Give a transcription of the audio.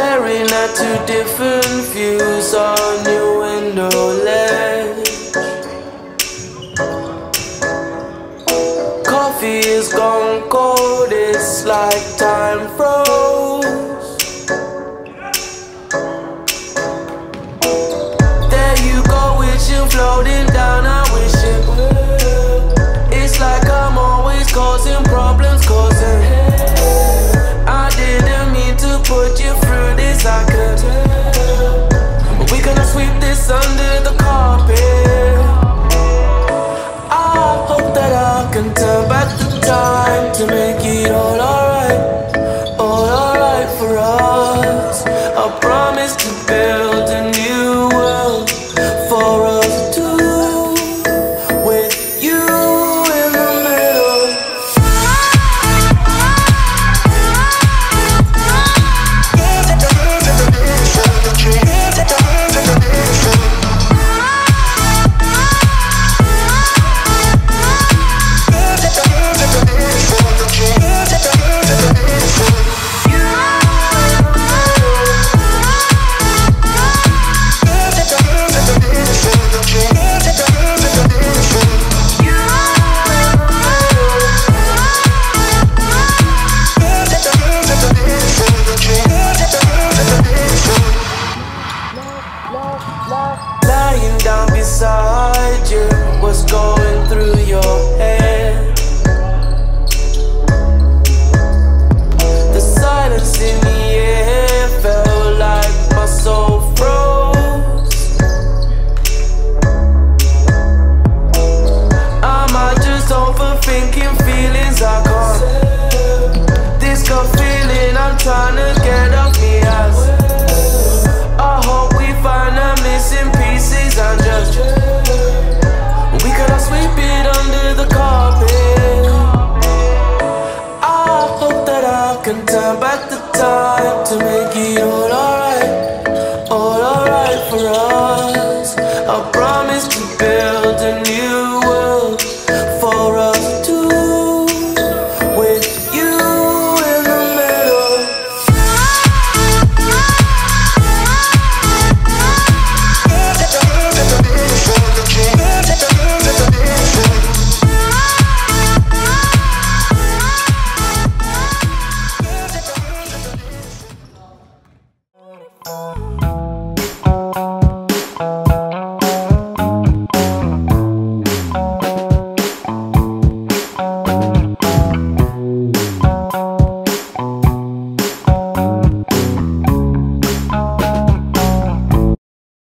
Staring at two different views on your window ledge. Coffee is gone cold, it's like time froze. There you go, wishing, floating down, I wish it would. It's like I'm always causing problems, causing I didn't mean to put you through this, I could tell. But we gonna sweep this under the carpet. I hope that I can turn back the time to make it all alright for us. I promise to build a new world for us two, with you in the middle. Lying down beside you, what's going through your head? The silence in the air felt like my soul froze. Am I just overthinking feelings I can't? This gut feeling I'm trying to get off me ass. I hope we find the missing pieces and just we could sweep it under the carpet. I hope that I can turn back the time to make it all alright for us.